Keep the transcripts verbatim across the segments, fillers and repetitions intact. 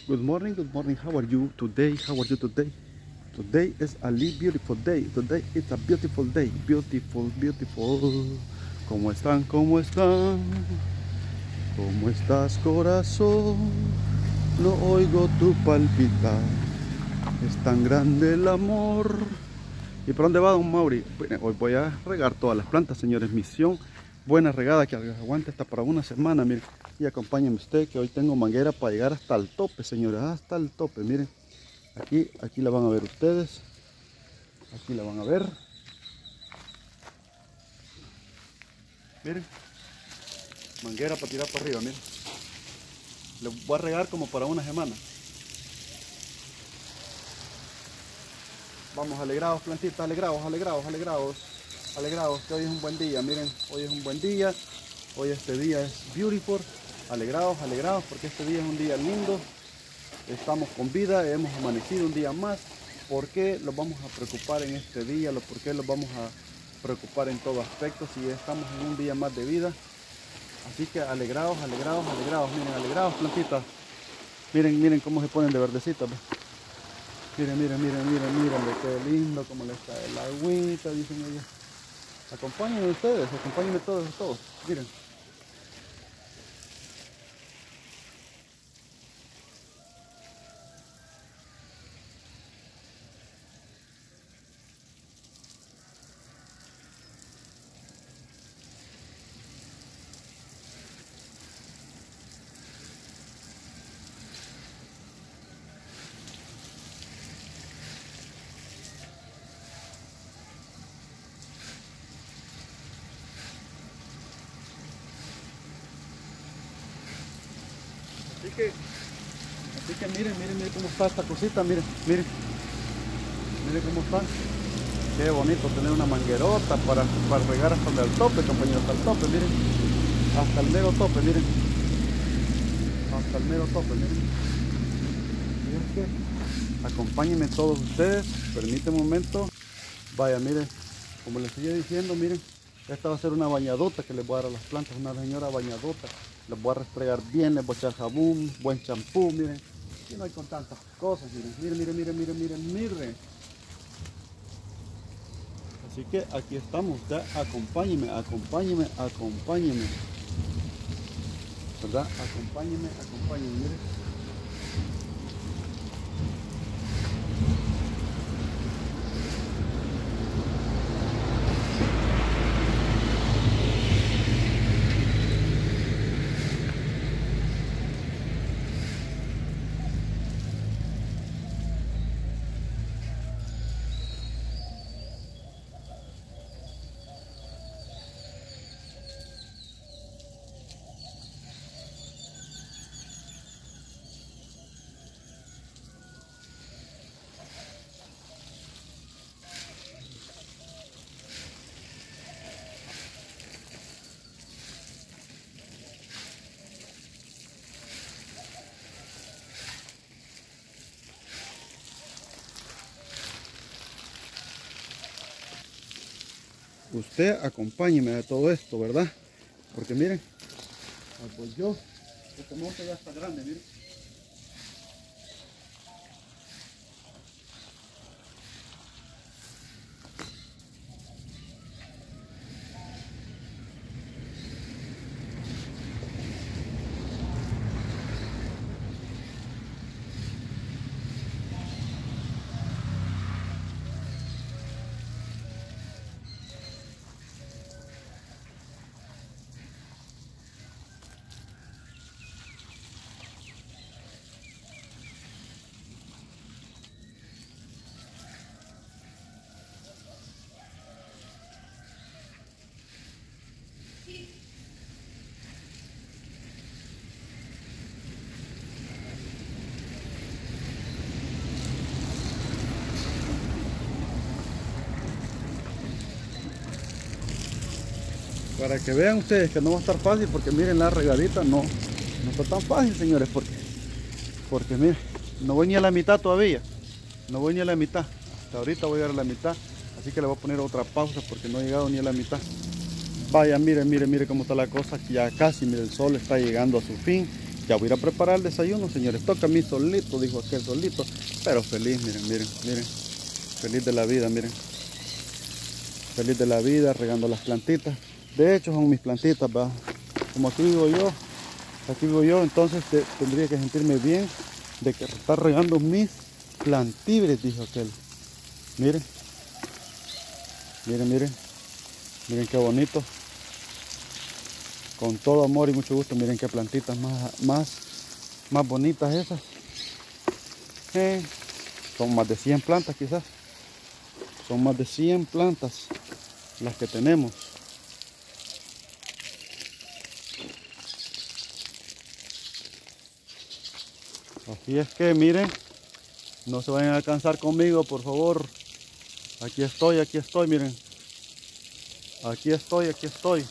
Good morning, good morning. How are you today? How are you today? Today is a beautiful day. Today is a beautiful day. Beautiful, beautiful. ¿Cómo están? ¿Cómo están? ¿Cómo estás, corazón? No oigo tu palpitar. Es tan grande el amor. ¿Y por dónde va, don Mauri? Bueno, hoy voy a regar todas las plantas, señores. Misión buena regada que aguante hasta para una semana, miren. Y acompáñenme usted que hoy tengo manguera para llegar hasta el tope, señores. Hasta el tope, miren. Aquí, aquí la van a ver ustedes. Aquí la van a ver. Miren. Manguera para tirar para arriba, miren. Le voy a regar como para una semana. Vamos, alegrados, plantitas, alegrados, alegrados, alegrados, alegrados, que hoy es un buen día, miren, hoy es un buen día, hoy este día es beautiful, alegrados, alegrados, porque este día es un día lindo, estamos con vida, hemos amanecido un día más. ¿Por qué los vamos a preocupar en este día? ¿Por qué los vamos a preocupar en todo aspecto si estamos en un día más de vida? Así que alegrados, alegrados, alegrados, miren, alegrados, plantitas, miren, miren cómo se ponen de verdecitas, ¿ves? Miren, miren, miren, miren, miren, qué lindo como les cae el agüita, dicen ellos. Acompáñenme ustedes, acompáñenme todos, todos, miren. Así que, así que miren, miren, miren cómo está esta cosita, miren, miren, miren cómo está. Qué bonito tener una manguerota para, para regar hasta el tope, compañeros, hasta el tope, miren, hasta el mero tope, miren, hasta el mero tope, miren. Y es que, acompáñenme todos ustedes, permítanme un momento, vaya, miren, como les estoy diciendo, miren, esta va a ser una bañadota que les voy a dar a las plantas, una señora bañadota. Les voy a restregar bien, les voy a echar jabón, buen champú, miren. Y no hay con tantas cosas, miren, miren, miren, miren, miren, miren, miren. Así que aquí estamos, ya acompáñenme, acompáñenme, acompáñenme. ¿Verdad? Acompáñenme, acompáñenme, miren. Usted acompáñeme a todo esto, ¿verdad? Porque miren, pues yo, este monte ya está grande, miren. Para que vean ustedes que no va a estar fácil, porque miren la regadita, no, no está tan fácil, señores, porque, porque miren, no voy ni a la mitad todavía, no voy ni a la mitad, hasta ahorita voy a llegar a la mitad, así que le voy a poner otra pausa porque no he llegado ni a la mitad. Vaya, miren, miren, miren cómo está la cosa, que ya casi, miren, el sol está llegando a su fin, ya voy a ir a preparar el desayuno, señores. Toca a mí solito, dijo aquel solito. Pero feliz, miren, miren, miren. Feliz de la vida, miren. Feliz de la vida, regando las plantitas. De hecho, son mis plantitas, ¿va? Como aquí vivo yo, aquí vivo yo, entonces te, tendría que sentirme bien de que estar regando mis plantibres, dijo aquel. Miren. Miren, miren. Miren qué bonito. Con todo amor y mucho gusto. Miren qué plantitas más, más, más bonitas esas. Eh, son más de cien plantas quizás. Son más de cien plantas las que tenemos. Así es que miren, no se vayan a cansar conmigo, por favor. Aquí estoy, aquí estoy, miren. Aquí estoy, aquí estoy.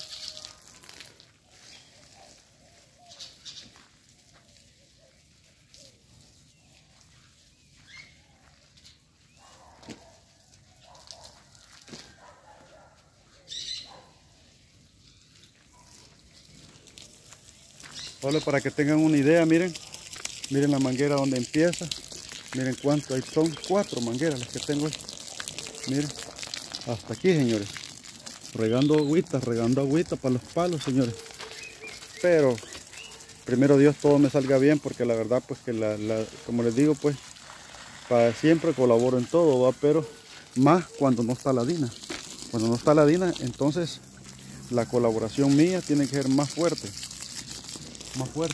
Solo para que tengan una idea, miren. Miren la manguera donde empieza. Miren cuánto hay, son cuatro mangueras las que tengo ahí. Miren, hasta aquí, señores. Regando agüita, regando agüita para los palos, señores. Pero, primero Dios, todo me salga bien, porque la verdad, pues que la, la como les digo, pues, para siempre colaboro en todo, ¿va? Pero más cuando no está la Dina. Cuando no está la Dina, entonces la colaboración mía tiene que ser más fuerte. Más fuerte.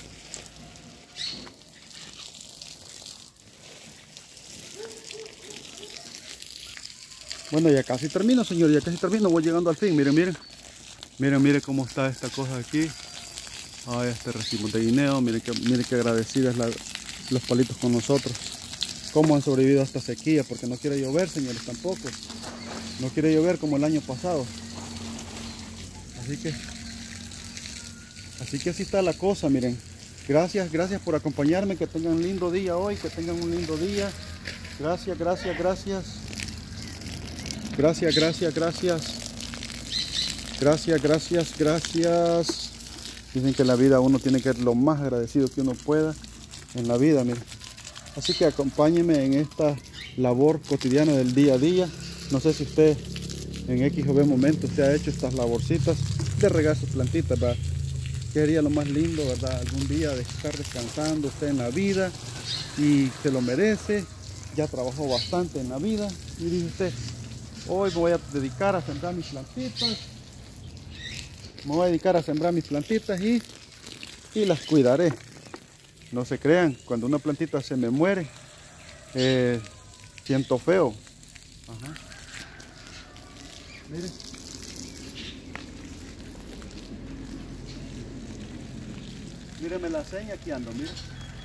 Bueno, ya casi termino, señor, ya casi termino, voy llegando al fin. Miren, miren, miren, miren cómo está esta cosa aquí. Ay, este racimo de guineo, miren que, miren que agradecidas la, los palitos con nosotros. Cómo han sobrevivido a esta sequía, porque no quiere llover, señores, tampoco. No quiere llover como el año pasado. Así que, así que así está la cosa, miren. Gracias, gracias por acompañarme, que tengan un lindo día hoy, que tengan un lindo día. Gracias, gracias, gracias. Gracias, gracias, gracias. Gracias, gracias, gracias. Dicen que en la vida uno tiene que ser lo más agradecido que uno pueda en la vida, miren. Así que acompáñenme en esta labor cotidiana del día a día. No sé si usted en X o B momento usted ha hecho estas laborcitas de regar sus plantitas, ¿verdad? Que sería lo más lindo, ¿verdad? Algún día de estar descansando usted en la vida y se lo merece. Ya trabajó bastante en la vida y dice usted, hoy me voy a dedicar a sembrar mis plantitas. Me voy a dedicar a sembrar mis plantitas y, y las cuidaré. No se crean, cuando una plantita se me muere, eh, siento feo. Ajá. Miren. Mírenme la seña, aquí ando, miren.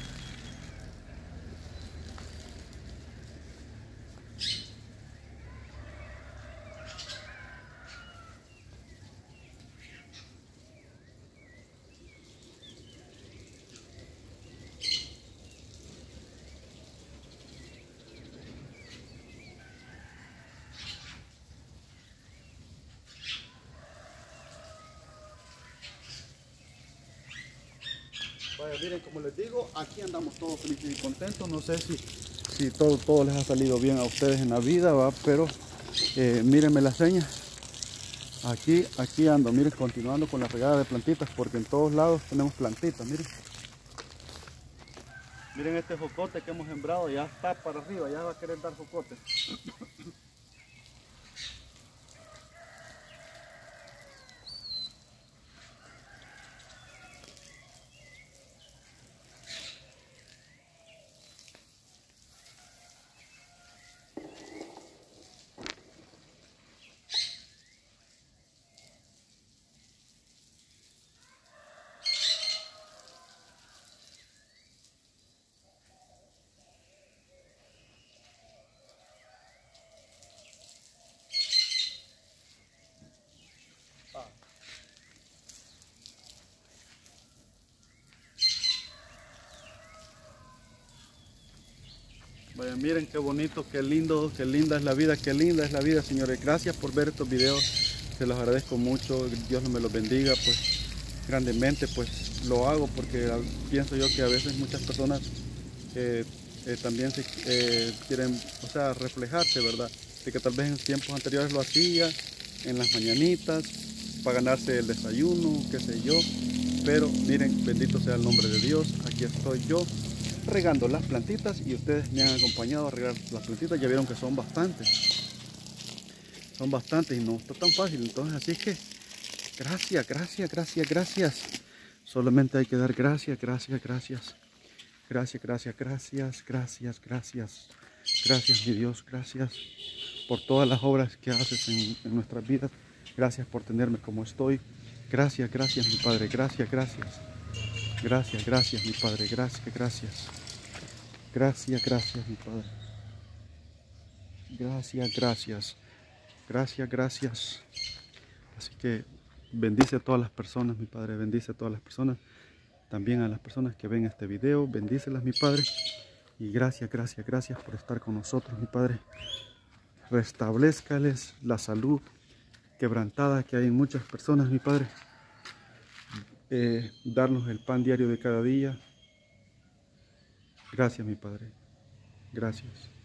Vaya, miren, como les digo, aquí andamos todos felices y contentos. No sé si, si todo, todo les ha salido bien a ustedes en la vida, ¿va? Pero eh, mírenme la seña. Aquí, aquí ando, miren, continuando con la regada de plantitas, porque en todos lados tenemos plantitas, miren. Miren este jocote que hemos sembrado, ya está para arriba, ya va a querer dar jocote. Vaya, miren qué bonito, qué lindo, qué linda es la vida, qué linda es la vida, señores. Gracias por ver estos videos, se los agradezco mucho. Dios me los bendiga, pues, grandemente, pues. lo hago porque pienso yo que a veces muchas personas eh, eh, también se, eh, quieren, o sea, reflejarse, ¿verdad? De que tal vez en tiempos anteriores lo hacía, en las mañanitas, para ganarse el desayuno, qué sé yo. Pero miren, bendito sea el nombre de Dios, aquí estoy yo regando las plantitas y ustedes me han acompañado a regar las plantitas. Ya vieron que son bastantes, son bastantes y no está tan fácil. Entonces, así es que gracias, gracias, gracias, gracias. Solamente hay que dar gracias, gracias, gracias. Gracias, gracias, gracias, gracias, gracias. Gracias, mi Dios, gracias por todas las obras que haces en, en nuestras vidas. Gracias por tenerme como estoy. Gracias, gracias, mi Padre. Gracias, gracias. Gracias, gracias, mi Padre. Gracias, gracias. Gracias, gracias, mi Padre. Gracias, gracias. Gracias, gracias. Así que bendice a todas las personas, mi Padre. Bendice a todas las personas. También a las personas que ven este video. Bendícelas, mi Padre. Y gracias, gracias, gracias por estar con nosotros, mi Padre. Restablezcales la salud quebrantada que hay en muchas personas, mi Padre. Eh, darnos el pan diario de cada día. Gracias, mi Padre. Gracias.